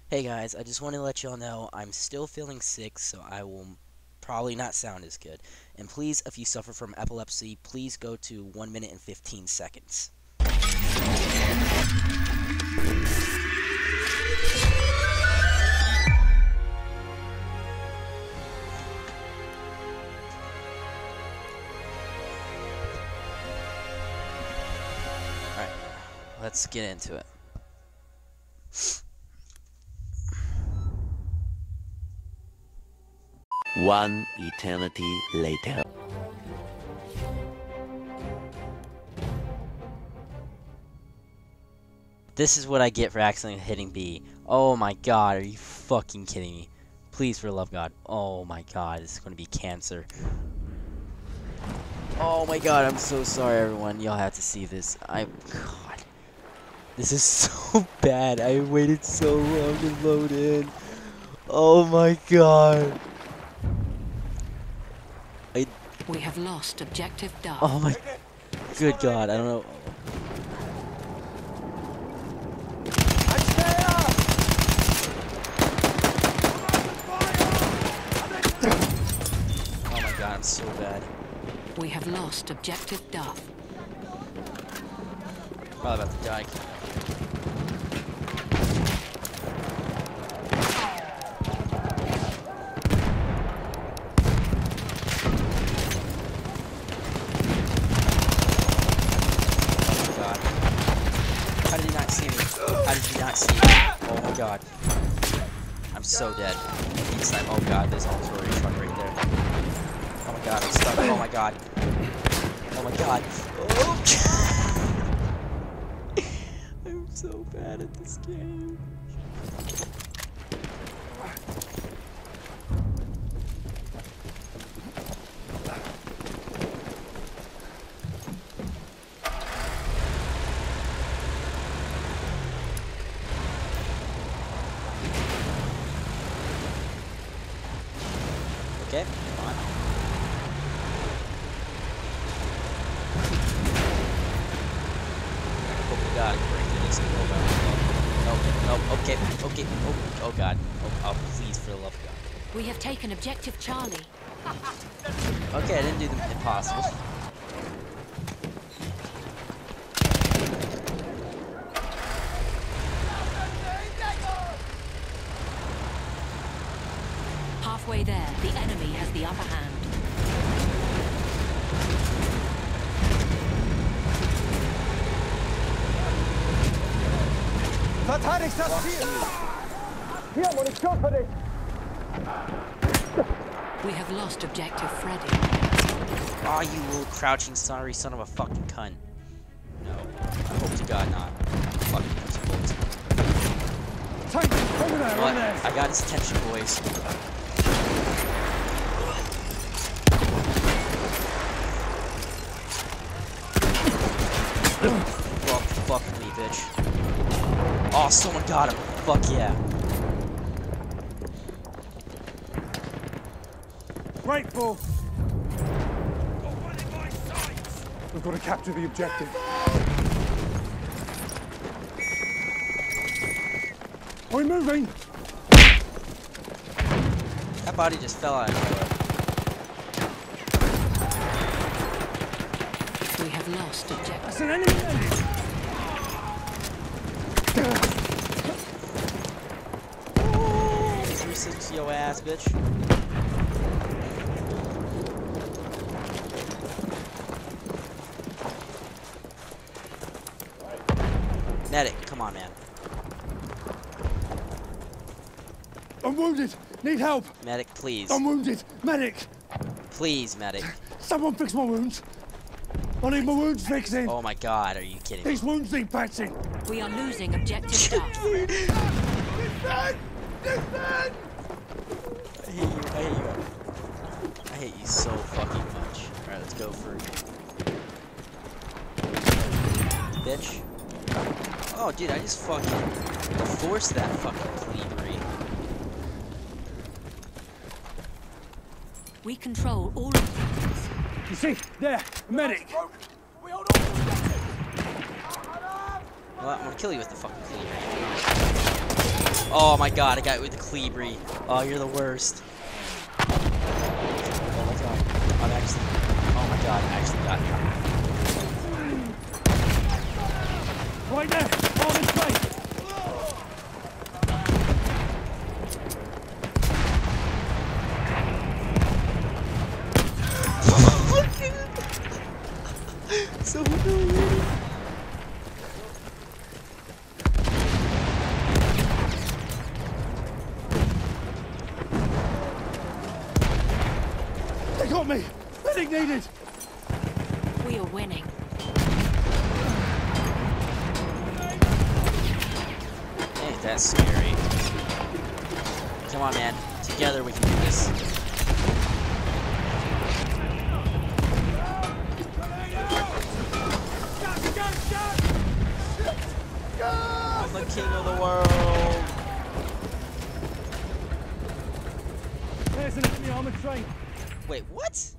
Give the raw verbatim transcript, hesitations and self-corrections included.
Hey guys, I just want to let y'all know I'm still feeling sick, so I will probably not sound as good. And please, if you suffer from epilepsy, please go to one minute and fifteen seconds. Alright, let's get into it. One eternity later. This is what I get for accidentally hitting B. Oh my god, are you fucking kidding me? Please, for the love of God. Oh my god, this is going to be cancer. Oh my god, I'm so sorry everyone. Y'all have to see this. I god. This is so bad. I waited so long to load in. Oh my god. I We have lost objective Duff. Oh my good god, I don't know. Oh my god, I'm so bad. We have lost objective Duff. Probably about to die. Oh my god. How did he not see me? How did he not see me? Oh my god. I'm so dead. Each time. Oh god, there's artillery truck right there. Oh my god, I'm stuck. Oh my god. Oh my god. Oh. I'm so bad at this game. Okay, come on. Oh my god, break this. Oh no, no, no, okay, okay, oh, oh god. Oh, oh, please, for the love of God. We have taken objective Charlie. Okay, I didn't do the impossible. Halfway there, the enemy has the upper hand. Verteidigt das Ziel! Hier, Munition für dich! We have lost objective Freddy. Aw, oh, you little crouching sorry son of a fucking cunt. No. I hope to God not. Fucking bullets. What? I got his attention, boys. Fuck, fuck me, bitch. Oh, someone got him. Fuck yeah. Grateful! We've got to capture the objective. Are we moving? That body just fell out of nowhere. We have lost objective. That's an enemy! three sixty your ass, bitch. Medic, come on, man. I'm wounded! Need help! Medic, please. I'm wounded! Medic! Please, medic. Someone fix my wounds! I need my wounds fixing! Oh my god, are you kidding me? These wounds need patching! We are losing objective Duff. Defend! Defend! I hate you, I hate you. I hate you so fucking much. Alright, let's go for bitch. Oh, dude, I just fucking forced that fucking plebeian. We control all objectives. You see, there, a medic! Well, I'm gonna kill you with the fucking cleaver. Oh my god, I got with the Cleavery. Oh, you're the worst. Oh my god. I'm actually. Oh my god, I actually got you. Right there! On this way! So humiliating. They got me! Medic needed! We are winning. Ain't that scary. Come on, man. Together we can do this. I'm the king of the world. There's an enemy armored train. Wait, what?